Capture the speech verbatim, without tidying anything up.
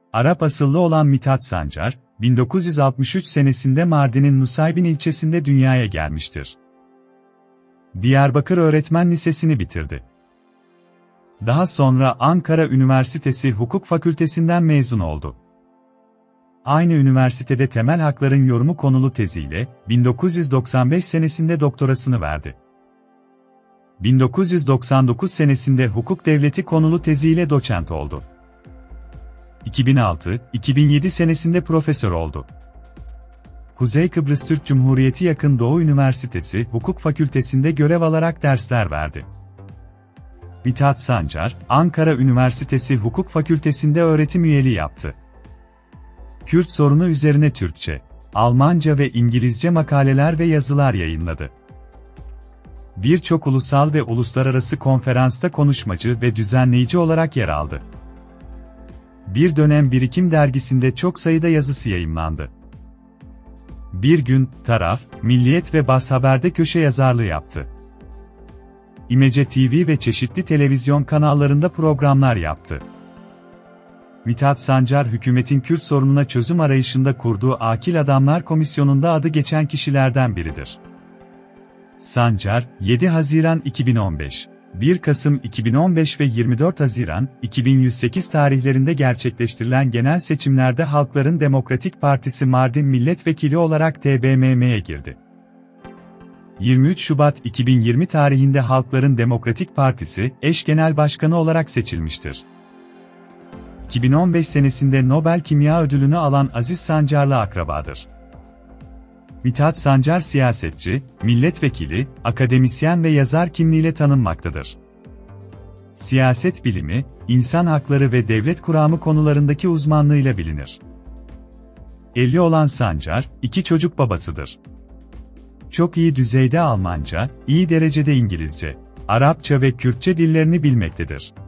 Arap asıllı olan Mithat Sancar, bin dokuz yüz altmış üç senesinde Mardin'in Nusaybin ilçesinde dünyaya gelmiştir. Diyarbakır Öğretmen Lisesi'ni bitirdi. Daha sonra Ankara Üniversitesi Hukuk Fakültesinden mezun oldu. Aynı üniversitede temel hakların yorumu konulu teziyle, bin dokuz yüz doksan beş senesinde doktorasını verdi. bin dokuz yüz doksan dokuz senesinde hukuk devleti konulu teziyle doçent oldu. iki bin altı iki bin yedi senesinde profesör oldu. Kuzey Kıbrıs Türk Cumhuriyeti Yakın Doğu Üniversitesi Hukuk Fakültesi'nde görev alarak dersler verdi. Mithat Sancar, Ankara Üniversitesi Hukuk Fakültesi'nde öğretim üyeliği yaptı. Kürt sorunu üzerine Türkçe, Almanca ve İngilizce makaleler ve yazılar yayınladı. Birçok ulusal ve uluslararası konferansta konuşmacı ve düzenleyici olarak yer aldı. Bir dönem Birikim dergisinde çok sayıda yazısı yayımlandı. Bir Gün, Taraf, Milliyet ve Bas Haber'de köşe yazarlığı yaptı. İmece T V ve çeşitli televizyon kanallarında programlar yaptı. Mithat Sancar hükümetin Kürt sorununa çözüm arayışında kurduğu Akil Adamlar Komisyonu'nda adı geçen kişilerden biridir. Sancar, yedi Haziran iki bin on beş, bir Kasım iki bin on beş ve yirmi dört Haziran iki bin yüz sekiz tarihlerinde gerçekleştirilen genel seçimlerde Halkların Demokratik Partisi Mardin Milletvekili olarak T B M M'ye girdi. yirmi üç Şubat iki bin yirmi tarihinde Halkların Demokratik Partisi, eş genel başkanı olarak seçilmiştir. iki bin on beş senesinde Nobel Kimya Ödülünü alan Aziz Sancar'la akrabadır. Mithat Sancar siyasetçi, milletvekili, akademisyen ve yazar kimliğiyle tanınmaktadır. Siyaset bilimi, insan hakları ve devlet kuramı konularındaki uzmanlığıyla bilinir. Evli olan Sancar, iki çocuk babasıdır. Çok iyi düzeyde Almanca, iyi derecede İngilizce, Arapça ve Kürtçe dillerini bilmektedir.